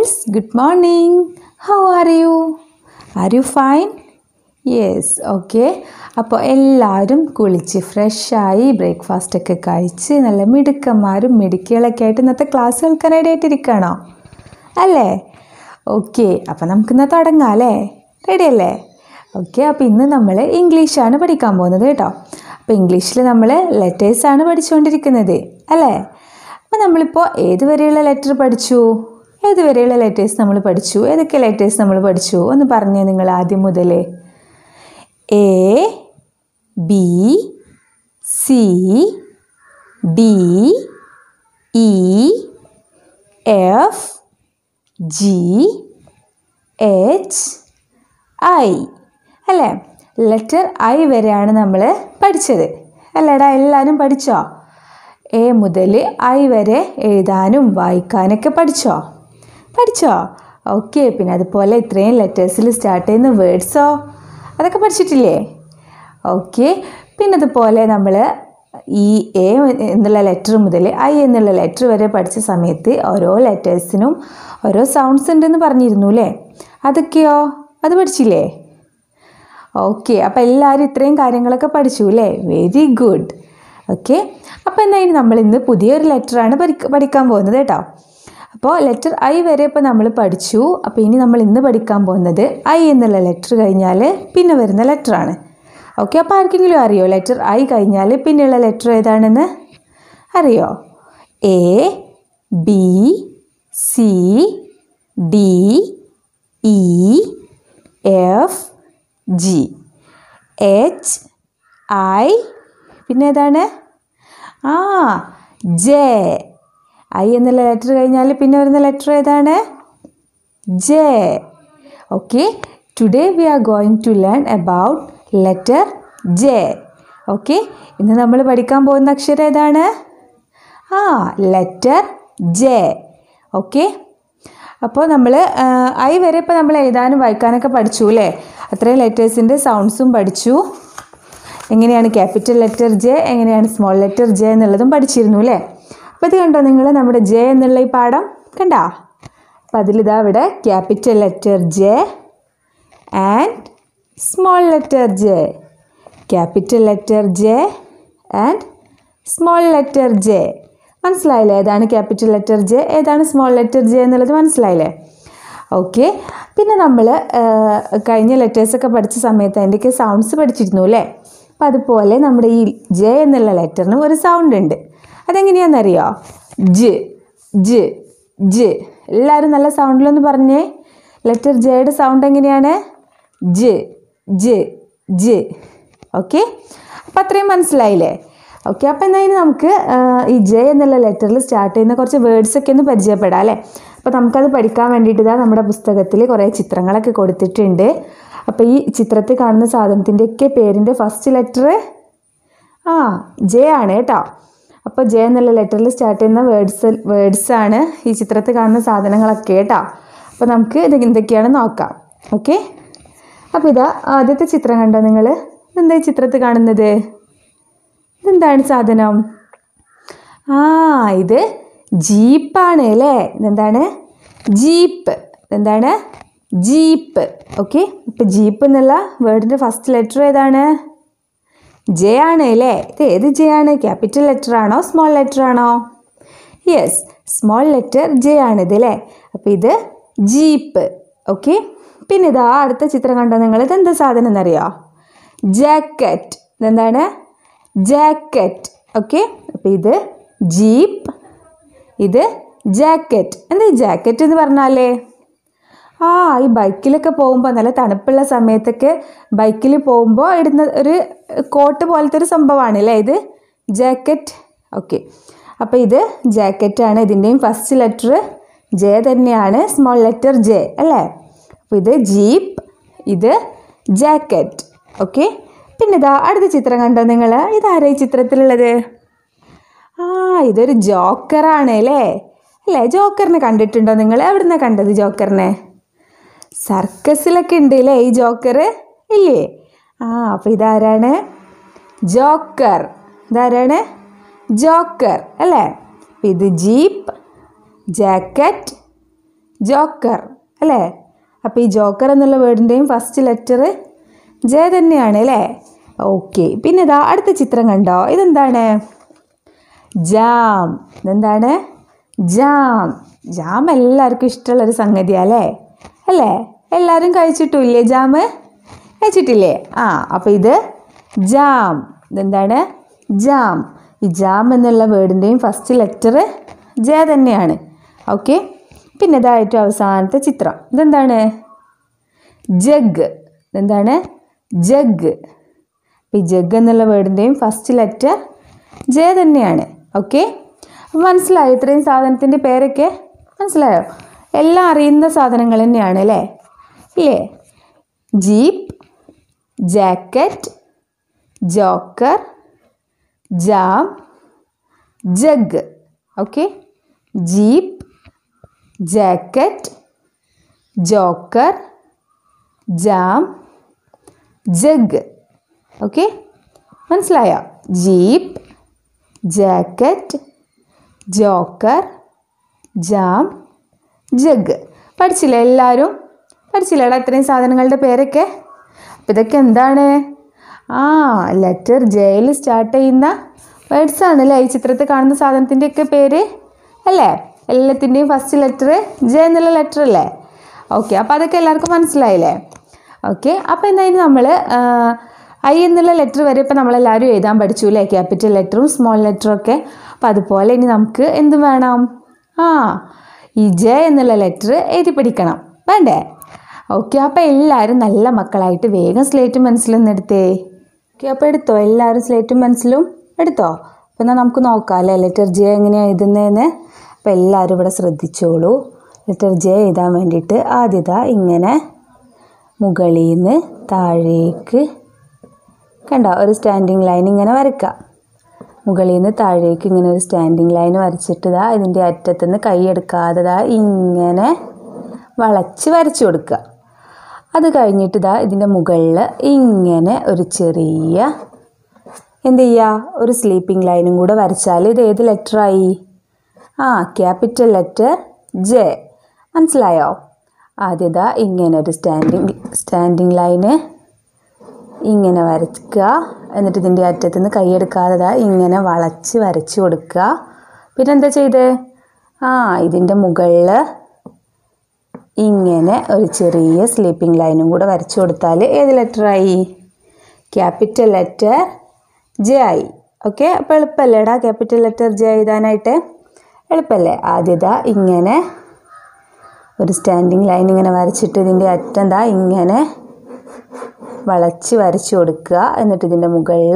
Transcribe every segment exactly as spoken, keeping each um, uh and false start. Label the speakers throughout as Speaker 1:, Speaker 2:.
Speaker 1: girls, good morning. How are you? Are you fine? Yes, okay. അപ്പോൾ എല്ലാവരും കുളിച്ച് ഫ്രഷായി ബ്രേക്ക്ഫാസ്റ്റ് ഒക്കെ കഴിച്ച് നല്ല മിടുക്കന്മാരും മിടുക്കികളൊക്കെ ആയിട്ട് ഇന്നത്തെ ക്ലാസ് കേൾക്കാൻ റെഡി ആയിട്ടിരിക്കുകയാണോ അല്ലേ? ഓക്കെ, അപ്പോൾ നമുക്കിന്ന് തുടങ്ങാം അല്ലേ? റെഡി അല്ലേ? ഓക്കെ, അപ്പോൾ ഇന്ന് നമ്മൾ ഇംഗ്ലീഷാണ് പഠിക്കാൻ പോകുന്നത് കേട്ടോ. അപ്പോൾ ഇംഗ്ലീഷിൽ നമ്മൾ ലെറ്റേഴ്സാണ് പഠിച്ചുകൊണ്ടിരിക്കുന്നത് അല്ലേ? അപ്പോൾ നമ്മളിപ്പോൾ ഏതുവരെയുള്ള ലെറ്റർ പഠിച്ചു? ഏതുവരെയുള്ള ലെറ്റേഴ്സ് നമ്മൾ പഠിച്ചു? ഏതൊക്കെ ലെറ്റേഴ്സ് നമ്മൾ പഠിച്ചു ഒന്ന് പറഞ്ഞേ നിങ്ങൾ ആദ്യം മുതൽ. A B C D E F G H I അല്ലേ? ലെറ്റർ ഐ വരെയാണ് നമ്മൾ പഠിച്ചത് അല്ലേടാ? എല്ലാവരും പഠിച്ചോ? എ മുതൽ ഐ വരെ എഴുതാനും വായിക്കാനൊക്കെ പഠിച്ചോ? പഠിച്ചോ? ഓക്കെ. പിന്നെ അതുപോലെ ഇത്രയും ലെറ്റേഴ്സിൽ സ്റ്റാർട്ട് ചെയ്യുന്ന വേർഡ്സോ അതൊക്കെ പഠിച്ചിട്ടില്ലേ? ഓക്കെ. പിന്നെ അതുപോലെ നമ്മൾ ഈ എ എന്നുള്ള ലെറ്റർ മുതൽ ഐ എന്നുള്ള ലെറ്റർ വരെ പഠിച്ച സമയത്ത് ഓരോ ലെറ്റേഴ്സിനും ഓരോ സൗണ്ട്സ് ഉണ്ടെന്ന് പറഞ്ഞിരുന്നു അല്ലേ? അതൊക്കെയോ അത് പഠിച്ചില്ലേ? ഓക്കെ, അപ്പോൾ എല്ലാവരും ഇത്രയും കാര്യങ്ങളൊക്കെ പഠിച്ചു അല്ലേ? Very good. ഓക്കെ, അപ്പോൾ എന്നാൽ ഇനി നമ്മൾ ഇന്ന് പുതിയൊരു ലെറ്ററാണ് പഠിക്കാൻ പോകുന്നത് കേട്ടോ. അപ്പോൾ ലെറ്റർ ഐ വരെ ഇപ്പോൾ നമ്മൾ പഠിച്ചു. അപ്പോൾ ഇനി നമ്മൾ ഇന്ന് പഠിക്കാൻ പോകുന്നത് ഐ എന്നുള്ള ലെറ്റർ കഴിഞ്ഞാൽ പിന്നെ വരുന്ന ലെറ്ററാണ്. ഓക്കെ, അപ്പോൾ ആർക്കെങ്കിലും അറിയോ ലെറ്റർ ഐ കഴിഞ്ഞാൽ പിന്നെയുള്ള ലെറ്റർ ഏതാണെന്ന് അറിയോ? A B C D E F G H I പിന്നെ ഏതാണ്? ആ ജെ. ഐ എന്നുള്ള ലെറ്റർ കഴിഞ്ഞാൽ പിന്നെ വരുന്ന ലെറ്റർ ഏതാണ്? J. Okay, today we are going to learn about letter J. Okay, ഇന്ന് നമ്മൾ പഠിക്കാൻ പോകുന്ന അക്ഷരം ഏതാണ്? ആ ലെറ്റർ ജെ. ഓക്കെ, അപ്പോൾ നമ്മൾ ഐ വരെ ഇപ്പോൾ നമ്മൾ എഴുതാനും വായിക്കാനൊക്കെ പഠിച്ചു അല്ലേ? അത്രയും ലെറ്റേഴ്സിൻ്റെ സൗണ്ട്സും പഠിച്ചു. എങ്ങനെയാണ് ക്യാപിറ്റൽ ലെറ്റർ ജെ, എങ്ങനെയാണ് സ്മോൾ ലെറ്റർ ജെ എന്നുള്ളതും പഠിച്ചിരുന്നു അല്ലേ? അപ്പോൾ ഇത് കണ്ടോ നിങ്ങൾ നമ്മുടെ ജെ എന്നുള്ള ഈ പാഠം കണ്ടോ? അപ്പോൾ അതിലിതാ ഇവിടെ capital letter J and small letter J. Capital letter J and small letter J. മനസ്സിലായില്ലേ? ഏതാണ് ക്യാപിറ്റൽ ലെറ്റർ ജെ, ഏതാണ് സ്മോൾ ലെറ്റർ ജെ എന്നുള്ളത് മനസ്സിലായില്ലേ? ഓക്കെ, പിന്നെ നമ്മൾ കഴിഞ്ഞ ലെറ്റേഴ്സൊക്കെ പഠിച്ച സമയത്ത് അതിൻ്റെയൊക്കെ സൗണ്ട്സ് പഠിച്ചിരുന്നു അല്ലേ? അപ്പം അതുപോലെ നമ്മുടെ ഈ ജെ എന്നുള്ള ലെറ്ററിന് ഒരു സൗണ്ട് ഉണ്ട്. അതെങ്ങനെയാണെന്നറിയോ? ജ് ജ് ജ്. എല്ലാവരും നല്ല സൗണ്ടിലൊന്ന് പറഞ്ഞേ. ലെറ്റർ ജെയുടെ സൗണ്ട് എങ്ങനെയാണ്? ജ് ജ് ജ്. ഓക്കെ, അപ്പം അത്രയും മനസ്സിലായില്ലേ? ഓക്കെ, അപ്പോൾ എന്നാൽ ഇനി നമുക്ക് ഈ ജെ എന്നുള്ള ലെറ്ററിൽ സ്റ്റാർട്ട് ചെയ്യുന്ന കുറച്ച് വേർഡ്സൊക്കെ ഒന്ന് പരിചയപ്പെടാം അല്ലേ? അപ്പോൾ നമുക്കത് പഠിക്കാൻ വേണ്ടിയിട്ട് ഇതാ നമ്മുടെ പുസ്തകത്തിൽ കുറേ ചിത്രങ്ങളൊക്കെ കൊടുത്തിട്ടുണ്ട്. അപ്പോൾ ഈ ചിത്രത്തിൽ കാണുന്ന സാധനത്തിൻ്റെയൊക്കെ പേരിൻ്റെ ഫസ്റ്റ് ലെറ്റർ ആ ജെ ആണ് കേട്ടോ. അപ്പോൾ ജെ എന്നുള്ള ലെറ്ററിൽ സ്റ്റാർട്ട് ചെയ്യുന്ന വേർഡ്സ് വേർഡ്സാണ് ഈ ചിത്രത്തിൽ കാണുന്ന സാധനങ്ങളൊക്കെ കേട്ടോ. അപ്പോൾ നമുക്ക് ഇത് എന്തൊക്കെയാണെന്ന് നോക്കാം. ഓക്കെ, അപ്പോൾ ഇതാ ആദ്യത്തെ ചിത്രം കണ്ടോ നിങ്ങൾ? ഇതെന്താ ഈ ചിത്രത്തിൽ കാണുന്നത്? ഇതെന്താണ് സാധനം? ആ ഇത് ജീപ്പാണ് അല്ലേ? ഇതെന്താണ്? ജീപ്പ്. എന്താണ്? ജീപ്പ്. ഓക്കെ, ഇപ്പോൾ ജീപ്പ് എന്നുള്ള വേർഡിൻ്റെ ഫസ്റ്റ് ലെറ്റർ ഏതാണ്? ജെ ആണ് അല്ലേ? ഇത് ഏത് ജെ ആണ്? ക്യാപിറ്റൽ ലെറ്റർ ആണോ സ്മോൾ ലെറ്റർ ആണോ? യെസ്, സ്മോൾ ലെറ്റർ ജെ ആണിത് അല്ലേ? അപ്പോൾ ഇത് ജീപ്പ്. ഓക്കെ, പിന്നെ ഇതാ അടുത്ത ചിത്രം കണ്ടോ നിങ്ങൾ? ഇതെന്താ സാധനം എന്നറിയോ? ജാക്കറ്റ്. ഇതെന്താണ്? ജാക്കറ്റ്. ഓക്കെ, അപ്പോൾ ഇത് ജീപ്പ്, ഇത് ജാക്കറ്റ്. എന്താ ഈ ജാക്കറ്റ് എന്ന് പറഞ്ഞാലേ? ആ ഈ ബൈക്കിലൊക്കെ പോകുമ്പോൾ നല്ല തണുപ്പുള്ള സമയത്തൊക്കെ ബൈക്കിൽ പോകുമ്പോൾ ഇടുന്ന ഒരു കോട്ട് പോലത്തെ ഒരു സംഭവമാണ് അല്ലേ ഇത് ജാക്കറ്റ്. ഓക്കെ, അപ്പോൾ ഇത് ജാക്കറ്റാണ്. ഇതിൻ്റെയും ഫസ്റ്റ് ലെറ്റർ ജെ തന്നെയാണ്, സ്മോൾ ലെറ്റർ ജെ അല്ലേ? അപ്പോൾ ഇത് ജീപ്പ്, ഇത് ജാക്കറ്റ്. ഓക്കെ, പിന്നെ ഇതാ അടുത്ത ചിത്രം കണ്ടോ നിങ്ങൾ? ഇതാരാ ഈ ചിത്രത്തിലുള്ളത്? ആ ഇതൊരു ജോക്കറാണ് അല്ലേ? അല്ലേ, ജോക്കറിനെ കണ്ടിട്ടുണ്ടോ നിങ്ങൾ? എവിടെ നിന്നാണ് കണ്ടത് ജോക്കറിനെ? സർക്കസിലൊക്കെ ഉണ്ട് അല്ലേ ഈ ജോക്കർ ഇല്ലേ? ആ അപ്പോൾ ഇതാരാണ്? ജോക്കർ. ഇതാരാണ്? ജോക്കർ അല്ലേ? ഇത് ജീപ്പ്, ജാക്കറ്റ്, ജോക്കർ അല്ലേ? അപ്പോൾ ഈ ജോക്കർ എന്നുള്ള വേർഡിൻ്റെയും ഫസ്റ്റ് ലെറ്റർ ജെ തന്നെയാണ് അല്ലേ? ഓക്കെ. പിന്നെ ഇതാ അടുത്ത ചിത്രം കണ്ടോ? ഇതെന്താണ്? ജാം. ഇതെന്താണ്? ജാം. ജാം എല്ലാവർക്കും ഇഷ്ടമുള്ളൊരു സംഗതിയാണ് അല്ലേ? അല്ലേ? എല്ലാവരും കഴിച്ചിട്ടില്ലേ ജാം? കഴിച്ചിട്ടില്ലേ? ആ അപ്പോൾ ഇത് ജാം. ഇതെന്താണ്? ജാം. ഈ ജാം എന്നുള്ള വേർഡിൻ്റെയും ഫസ്റ്റ് ലെറ്റർ ജെ തന്നെയാണ്. ഓക്കെ. പിന്നെ ഇതായിട്ട് അവസാനത്തെ ചിത്രം ഇതെന്താണ്? ജഗ്. ഇതെന്താണ്? ജഗ്. ഈ ജഗ് എന്നുള്ള വേർഡിൻ്റെയും ഫസ്റ്റ് ലെറ്റർ ജെ തന്നെയാണ്. ഓക്കെ. മനസ്സിലായോ? ഇത്രയും സാധനത്തിൻ്റെ പേരൊക്കെ മനസ്സിലായോ? എല്ലാം അറിയുന്ന സാധനങ്ങൾ തന്നെയാണ് അല്ലേ? ഇല്ലേ? Jeep, jacket, joker, jam, jug. Okay. Jeep, jacket, joker, jam, jug. Okay. മനസ്സിലായോ? Jeep, jacket, joker, jam, jug. പഠിച്ചില്ലേ എല്ലാവരും? പഠിച്ചില്ലേടാ ഇത്രയും സാധനങ്ങളുടെ പേരൊക്കെ? അപ്പോൾ ഇതൊക്കെ എന്താണ്? ആ ലെറ്റർ ജെയിൽ സ്റ്റാർട്ട് ചെയ്യുന്ന വേർഡ്സ് ആണ് അല്ലേ? ഈ ചിത്രത്തിൽ കാണുന്ന സാധനത്തിൻ്റെയൊക്കെ പേര് അല്ലേ? എല്ലാത്തിൻ്റെയും ഫസ്റ്റ് ലെറ്റർ ജെ എന്നുള്ള ലെറ്റർ അല്ലേ? ഓക്കെ. അപ്പോൾ അതൊക്കെ എല്ലാവർക്കും മനസ്സിലായില്ലേ? ഓക്കെ. അപ്പോൾ എന്തായാലും നമ്മൾ ഐ എന്നുള്ള ലെറ്റർ വരെ ഇപ്പോൾ നമ്മളെല്ലാവരും എഴുതാൻ പഠിച്ചു അല്ലേ? ക്യാപിറ്റൽ ലെറ്ററും സ്മോൾ ലെറ്ററും ഒക്കെ. അപ്പോൾ അതുപോലെ ഇനി നമുക്ക് എന്ത് വേണം? ആ ഈ ജെ എന്നുള്ള ലെറ്റർ എഴുതി പഠിക്കണം വേണ്ടേ? ഓക്കെ. അപ്പോൾ എല്ലാവരും നല്ല മക്കളായിട്ട് വേഗം സ്ലേറ്റും പെൻസിലും എടുത്തേ. ഓക്കെ. അപ്പോൾ എടുത്തോ? എല്ലാവരും സ്ലേറ്റും പെൻസിലും എടുത്തോ? അപ്പോൾ എന്നാൽ നമുക്ക് നോക്കാം അല്ലേ ലെറ്റർ ജെ എങ്ങനെയാണ് എഴുതുന്നതെന്ന്. അപ്പോൾ എല്ലാവരും ഇവിടെ ശ്രദ്ധിച്ചോളൂ. ലെറ്റർ ജെ എഴുതാൻ വേണ്ടിയിട്ട് ആദ്യത ഇങ്ങനെ മുകളിൽ നിന്ന് താഴേക്ക് കണ്ടോ ഒരു സ്റ്റാൻഡിങ് ലൈൻ ഇങ്ങനെ വരയ്ക്കുക. മുകളിൽ നിന്ന് താഴേക്ക് ഇങ്ങനെ ഒരു സ്റ്റാൻഡിങ് ലൈൻ വരച്ചിട്ട് ഇതാ ഇതിൻ്റെ അറ്റത്തുനിന്ന് കൈയെടുക്കാതെ ഇതാ ഇങ്ങനെ വളച്ച് വരച്ചു കൊടുക്കുക. അത് കഴിഞ്ഞിട്ട് ഇതാ ഇതിൻ്റെ മുകളിൽ ഇങ്ങനെ ഒരു ചെറിയ എന്ത് ചെയ്യുക ഒരു സ്ലീപ്പിംഗ് ലൈനും കൂടെ വരച്ചാൽ ഇത് ഏത് ലെറ്ററായി? ആ ക്യാപിറ്റൽ ലെറ്റർ ജെ. മനസ്സിലായോ? ആദ്യത ഇങ്ങനെ ഒരു സ്റ്റാൻഡിങ് സ്റ്റാൻഡിങ് ലൈന് ഇങ്ങനെ വരയ്ക്കുക. എന്നിട്ട് ഇതിൻ്റെ അറ്റത്തുനിന്ന് കൈയെടുക്കാതെ ഇങ്ങനെ വളച്ച് വരച്ച് കൊടുക്കുക. പിന്നെ എന്താ ചെയ്ത്? ആ ഇതിൻ്റെ മുകളിൽ ഇങ്ങനെ ഒരു ചെറിയ സ്ലീപ്പിംഗ് ലൈനും കൂടെ വരച്ചു കൊടുത്താൽ ഏത് ലെറ്ററായി? ക്യാപിറ്റൽ ലെറ്റർ ജെ ആയി. ഓക്കെ. അപ്പോൾ എളുപ്പമല്ലേടാ ക്യാപിറ്റൽ ലെറ്റർ ജെ എഴുതാനായിട്ട്? എളുപ്പമല്ലേ? ആദ്യത ഇങ്ങനെ ഒരു സ്റ്റാൻഡിങ് ലൈൻ ഇങ്ങനെ വരച്ചിട്ട് ഇതിൻ്റെ അറ്റം ദാ ഇങ്ങനെ വളച്ച് വരച്ചു കൊടുക്കുക. എന്നിട്ട് ഇതിൻ്റെ മുകളിൽ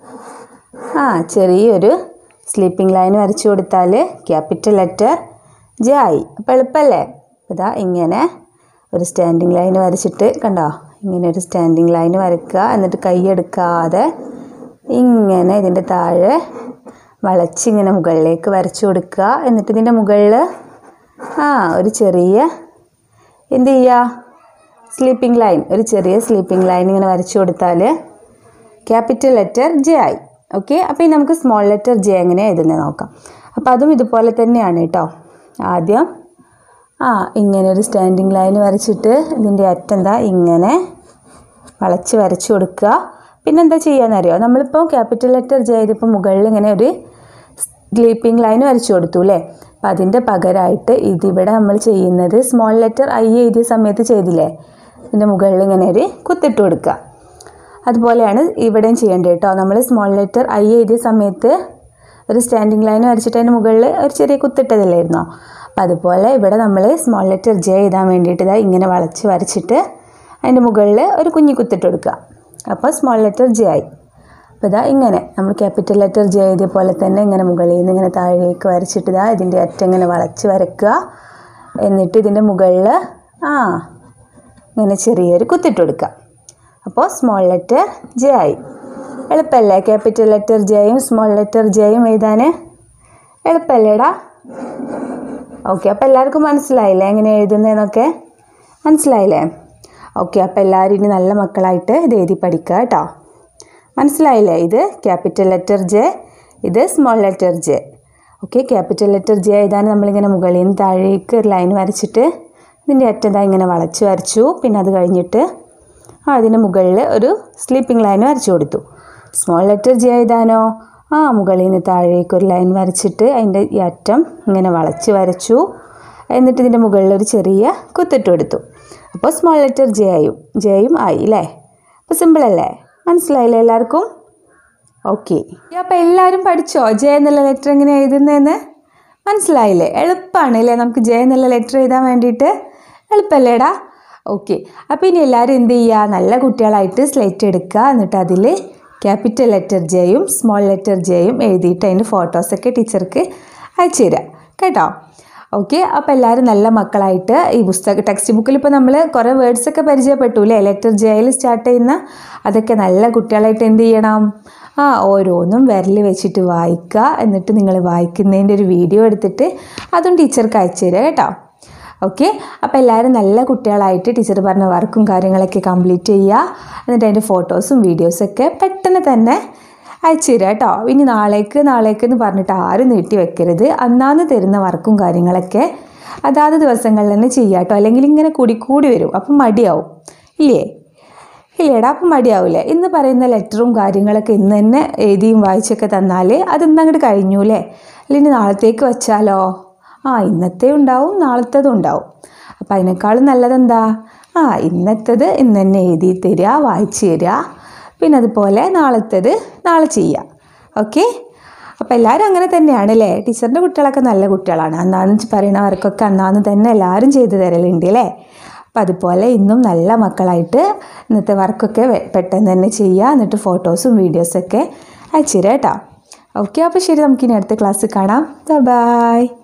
Speaker 1: ആ ചെറിയൊരു സ്ലീപ്പിംഗ് ലൈൻ വരച്ചു കൊടുത്താൽ ക്യാപിറ്റൽ ലെറ്റർ ജെ ആയി. അപ്പോൾ എളുപ്പമല്ലേ? ഇതാ ഇങ്ങനെ ഒരു സ്റ്റാൻഡിങ് ലൈൻ വരച്ചിട്ട് കണ്ടോ ഇങ്ങനെ ഒരു സ്റ്റാൻഡിങ് ലൈൻ വരയ്ക്കുക. എന്നിട്ട് കൈയെടുക്കാതെ ഇങ്ങനെ ഇതിൻ്റെ താഴെ വളച്ചിങ്ങനെ മുകളിലേക്ക് വരച്ചു കൊടുക്കുക. എന്നിട്ട് ഇതിൻ്റെ മുകളിൽ ആ ഒരു ചെറിയ എന്ത് ചെയ്യുക സ്ലീപ്പിംഗ് ലൈൻ ഒരു ചെറിയ സ്ലീപ്പിംഗ് ലൈൻ ഇങ്ങനെ വരച്ചു കൊടുത്താൽ ക്യാപിറ്റൽ ലെറ്റർ ജെ ആയി. ഓക്കെ. അപ്പോൾ ഇനി നമുക്ക് സ്മോൾ ലെറ്റർ ജെ എങ്ങനെ എഴുതുന്നത് നോക്കാം. അപ്പോൾ അതും ഇതുപോലെ തന്നെയാണ് കേട്ടോ. ആദ്യം ആ ഇങ്ങനെ ഒരു സ്റ്റാൻഡിങ് ലൈൻ വരച്ചിട്ട് ഇതിൻ്റെ അറ്റം എന്താ ഇങ്ങനെ വളച്ച് വരച്ചു കൊടുക്കുക. പിന്നെന്താ ചെയ്യാന്നറിയോ? നമ്മളിപ്പോൾ ക്യാപിറ്റൽ ലെറ്റർ ജെ ചെയ്തപ്പോൾ മുകളിൽ ഇങ്ങനെ ഒരു സ്ലീപ്പിംഗ് ലൈൻ വരച്ചു കൊടുത്തു അല്ലേ? അപ്പം അതിൻ്റെ പകരമായിട്ട് ഇതിവിടെ നമ്മൾ ചെയ്യുന്നത് സ്മോൾ ലെറ്റർ ഐ എഴുതിയ സമയത്ത് ചെയ്തില്ലേ? ഇതിൻ്റെ മുകളിൽ ഇങ്ങനെ ഒരു കുത്തിട്ട് കൊടുക്കുക. അതുപോലെയാണ് ഇവിടെയും ചെയ്യേണ്ടത് കേട്ടോ. നമ്മൾ സ്മോൾ ലെറ്റർ ഐ എഴുതിയ സമയത്ത് ഒരു സ്റ്റാൻഡിങ് ലൈൻ വരച്ചിട്ട് അതിൻ്റെ മുകളിൽ ഒരു ചെറിയ കുത്തിട്ടതല്ലായിരുന്നോ? അപ്പം അതുപോലെ ഇവിടെ നമ്മൾ സ്മോൾ ലെറ്റർ ജെ എഴുതാൻ വേണ്ടിയിട്ട് ഇതാ ഇങ്ങനെ വളച്ച് വരച്ചിട്ട് അതിൻ്റെ മുകളിൽ ഒരു കുഞ്ഞി കുത്തിട്ട് കൊടുക്കുക. അപ്പോൾ സ്മോൾ ലെറ്റർ ജെ ആയി. അപ്പോൾ ഇതാ ഇങ്ങനെ നമ്മൾ ക്യാപിറ്റൽ ലെറ്റർ ജെ എഴുതിയ പോലെ തന്നെ ഇങ്ങനെ മുകളിൽ നിന്ന് ഇങ്ങനെ താഴേക്ക് വരച്ചിട്ട് ഇതാ ഇതിൻ്റെ അറ്റം ഇങ്ങനെ വളച്ച് വരയ്ക്കുക. എന്നിട്ട് ഇതിൻ്റെ മുകളിൽ ആ ഇങ്ങനെ ചെറിയൊരു കുത്തിട്ട് കൊടുക്കുക. അപ്പോൾ സ്മോൾ ലെറ്റർ ജെ ആയി. എളുപ്പമല്ലേ ക്യാപിറ്റൽ ലെറ്റർ ജെയും സ്മോൾ ലെറ്റർ ജെയും എഴുതാൻ? എളുപ്പമല്ലേടാ? ഓക്കെ. അപ്പോൾ എല്ലാവർക്കും മനസ്സിലായില്ലേ എങ്ങനെ എഴുതുന്നതെന്നൊക്കെ? മനസ്സിലായില്ലേ? ഓക്കെ. അപ്പോൾ എല്ലാവരും ഇനി നല്ല മക്കളായിട്ട് ഇത് എഴുതി പഠിക്കുക കേട്ടോ. മനസ്സിലായില്ലേ? ഇത് ക്യാപിറ്റൽ ലെറ്റർ ജെ, ഇത് small letter J. Okay. Capital letter J എഴുതാൻ നമ്മളിങ്ങനെ മുകളിൽ നിന്ന് താഴേക്ക് ഒരു ലൈൻ വരച്ചിട്ട് ഇതിൻ്റെ അറ്റം ഇങ്ങനെ വളച്ച് വരച്ചു. പിന്നെ അത് കഴിഞ്ഞിട്ട് അതിന് മുകളിൽ ഒരു സ്ലീപ്പിംഗ് ലൈൻ വരച്ചു കൊടുത്തു. സ്മോൾ ലെറ്റർ ജെ എഴുതാനോ ആ മുകളിൽ നിന്ന് താഴേക്ക് ഒരു ലൈൻ വരച്ചിട്ട് അതിൻ്റെ ഈ അറ്റം ഇങ്ങനെ വളച്ച് വരച്ചു. എന്നിട്ട് ഇതിൻ്റെ മുകളിൽ ഒരു ചെറിയ കുത്തിട്ട് കൊടുത്തു. അപ്പോൾ സ്മോൾ ലെറ്റർ ജെ ആയും ജെയും ആയി അല്ലേ? അപ്പോൾ സിമ്പിളല്ലേ? മനസ്സിലായില്ലേ എല്ലാവർക്കും? ഓക്കെ. അപ്പോൾ എല്ലാവരും പഠിച്ചോ ജെ എന്നുള്ള ലെറ്റർ എങ്ങനെ എഴുതുന്നതെന്ന്? മനസ്സിലായില്ലേ? എളുപ്പമാണ് അല്ലേ നമുക്ക് ജെ എന്നുള്ള ലെറ്റർ എഴുതാൻ വേണ്ടിയിട്ട്? എളുപ്പമല്ലേടാ? ഓക്കെ. അപ്പോൾ ഇനി എല്ലാവരും എന്ത് ചെയ്യുക? നല്ല കുട്ടികളായിട്ട് സ്ലേറ്റ് എടുക്കുക. എന്നിട്ട് അതിൽ ക്യാപിറ്റൽ ലെറ്റർ ജെയും സ്മോൾ ലെറ്റർ ജെയും എഴുതിയിട്ട് അതിൻ്റെ ഫോട്ടോസൊക്കെ ടീച്ചർക്ക് അയച്ചു തരാം കേട്ടോ. ഓക്കെ. അപ്പോൾ എല്ലാവരും നല്ല മക്കളായിട്ട് ഈ പുസ്തക ടെക്സ്റ്റ് ബുക്കിൽ ഇപ്പോൾ നമ്മൾ കുറേ വേർഡ്സൊക്കെ പരിചയപ്പെട്ടു അല്ലേ? ലെറ്റർ ജെയിൽ സ്റ്റാർട്ട് ചെയ്യുന്ന അതൊക്കെ നല്ല കുട്ടികളായിട്ട് എന്ത് ചെയ്യണം? ആ ഓരോന്നും വിരൽ വെച്ചിട്ട് വായിക്കുക. എന്നിട്ട് നിങ്ങൾ വായിക്കുന്നതിൻ്റെ ഒരു വീഡിയോ എടുത്തിട്ട് അതും ടീച്ചർക്ക് അയച്ചു തരിക കേട്ടോ. ഓക്കെ. അപ്പോൾ എല്ലാവരും നല്ല കുട്ടികളായിട്ട് ടീച്ചർ പറഞ്ഞ വർക്കും കാര്യങ്ങളൊക്കെ കംപ്ലീറ്റ് ചെയ്യുക. എന്നിട്ട് അതിൻ്റെ ഫോട്ടോസും വീഡിയോസൊക്കെ പെട്ടെന്ന് തന്നെ അയച്ചു തരിക കേട്ടോ. ഇനി നാളേക്ക് നാളേക്ക് എന്ന് പറഞ്ഞിട്ട് ആരും നീട്ടി വെക്കരുത്. അന്നാന്ന് തരുന്ന വർക്കും കാര്യങ്ങളൊക്കെ അതാത് ദിവസങ്ങളിൽ തന്നെ ചെയ്യുക കേട്ടോ. അല്ലെങ്കിൽ ഇങ്ങനെ കൂടി കൂടി വരും. അപ്പം മടിയാവും ഇല്ലേ? ഇല്ലേടാ? അപ്പം മടിയാവില്ലേ? ഇന്ന് പറയുന്ന ലെറ്ററും കാര്യങ്ങളൊക്കെ ഇന്ന് തന്നെ എഴുതിയും വായിച്ചൊക്കെ തന്നാൽ അതിന്ന് അങ്ങോട്ട് കഴിഞ്ഞു അല്ലേ? അല്ലെങ്കിൽ നാളത്തേക്ക് വെച്ചാലോ? ആ ഇന്നത്തെ ഉണ്ടാവും നാളത്തേതും ഉണ്ടാവും. അപ്പം അതിനേക്കാളും നല്ലതെന്താ? ആ ഇന്നത്തേത് ഇന്ന് തന്നെ എഴുതി തരിക, വായിച്ച് തരിക. പിന്നെ അതുപോലെ നാളത്തേത് നാളെ ചെയ്യുക. ഓക്കെ. അപ്പോൾ എല്ലാവരും അങ്ങനെ തന്നെയാണ് അല്ലേ? ടീച്ചറിൻ്റെ കുട്ടികളൊക്കെ നല്ല കുട്ടികളാണ്. അന്നാന്ന് പറയുന്ന വർക്കൊക്കെ അന്നാന്ന് തന്നെ എല്ലാവരും ചെയ്തു തരലുണ്ട് അല്ലേ? അപ്പം അതുപോലെ ഇന്നും നല്ല മക്കളായിട്ട് ഇന്നത്തെ വർക്കൊക്കെ പെട്ടെന്ന് തന്നെ ചെയ്യുക. എന്നിട്ട് ഫോട്ടോസും വീഡിയോസൊക്കെ അയച്ചു തരാം കേട്ടോ. ഓക്കെ. അപ്പോൾ ശരി, നമുക്കിനി അടുത്ത ക്ലാസ്സിൽ കാണാം. ബൈ.